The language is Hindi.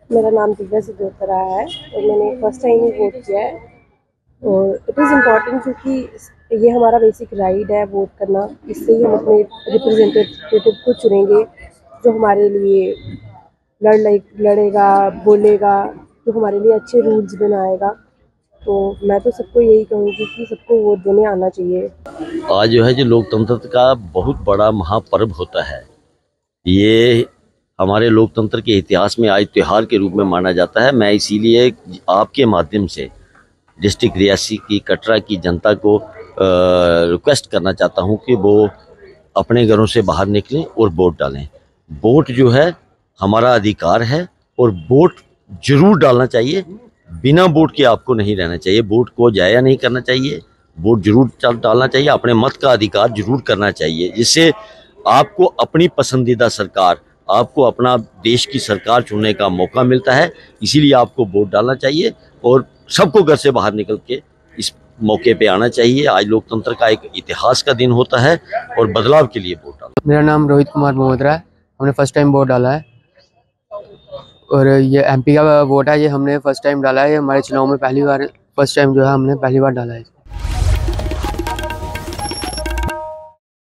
मेरा नाम दिव्या सिद्धोत्रा है और मैंने फर्स्ट टाइम ही वोट किया है। और इट इज़ इम्पॉर्टेंट क्योंकि ये हमारा बेसिक राइट है वोट करना। इससे ही हम अपने रिप्रेजेंटेटिव को चुनेंगे जो हमारे लिए लड़ेगा, बोलेगा, जो हमारे लिए अच्छे रूल्स बनाएगा। तो मैं तो सबको यही कहूँगी कि सबको वोट देने आना चाहिए। आज जो है जो लोकतंत्र का बहुत बड़ा महापर्व होता है। ये हमारे लोकतंत्र के इतिहास में आज त्योहार के रूप में माना जाता है। मैं इसीलिए आपके माध्यम से डिस्ट्रिक्ट रियासी की कटरा की जनता को रिक्वेस्ट करना चाहता हूं कि वो अपने घरों से बाहर निकलें और वोट डालें। वोट जो है हमारा अधिकार है और वोट जरूर डालना चाहिए। बिना वोट के आपको नहीं रहना चाहिए। वोट को जाया नहीं करना चाहिए। वोट जरूर डालना चाहिए। अपने मत का अधिकार जरूर करना चाहिए, जिससे आपको अपनी पसंदीदा सरकार, आपको अपना देश की सरकार चुनने का मौका मिलता है। इसीलिए आपको वोट डालना चाहिए और सबको घर से बाहर निकल के इस मौके पे आना चाहिए। आज लोकतंत्र का एक इतिहास का दिन होता है और बदलाव के लिए वोट डालना। मेरा नाम रोहित कुमार मोहद्रा है। हमने फर्स्ट टाइम वोट डाला है और ये एमपी का वोट है। ये हमने फर्स्ट टाइम डाला है। ये हमारे चुनाव में पहली बार फर्स्ट टाइम जो है हमने पहली बार डाला है।